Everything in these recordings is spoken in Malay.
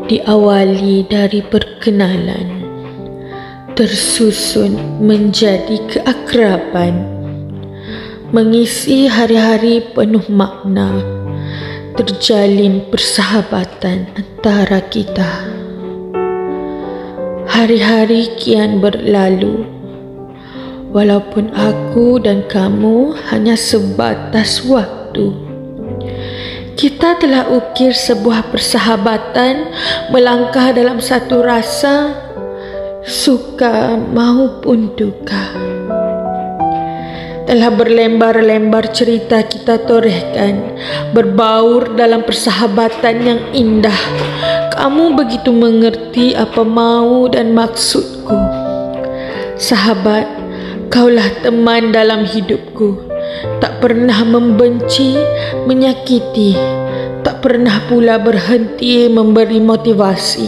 diawali dari perkenalan, tersusun menjadi keakraban, mengisi hari-hari penuh makna, terjalin persahabatan antara kita. Hari-hari kian berlalu, walaupun aku dan kamu hanya sebatas waktu. Kita telah ukir sebuah persahabatan melangkah dalam satu rasa, suka maupun duka. Telah berlembar-lembar cerita kita torehkan, berbaur dalam persahabatan yang indah. Kamu begitu mengerti apa mau dan maksudku. Sahabat, kaulah teman dalam hidupku. Tak pernah membenci, menyakiti, tak pernah pula berhenti memberi motivasi.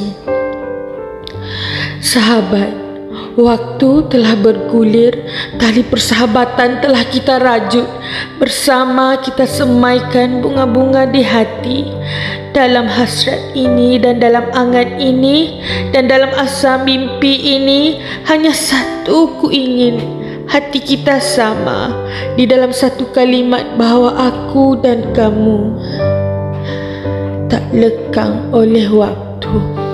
Sahabat, waktu telah bergulir, tali persahabatan telah kita rajut. Bersama kita semaikan bunga-bunga di hati. Dalam hasrat ini dan dalam angan ini dan dalam asa mimpi ini, hanya satu ku ingin, hati kita sama di dalam satu kalimat bahawa aku dan kamu tak lekang oleh waktu.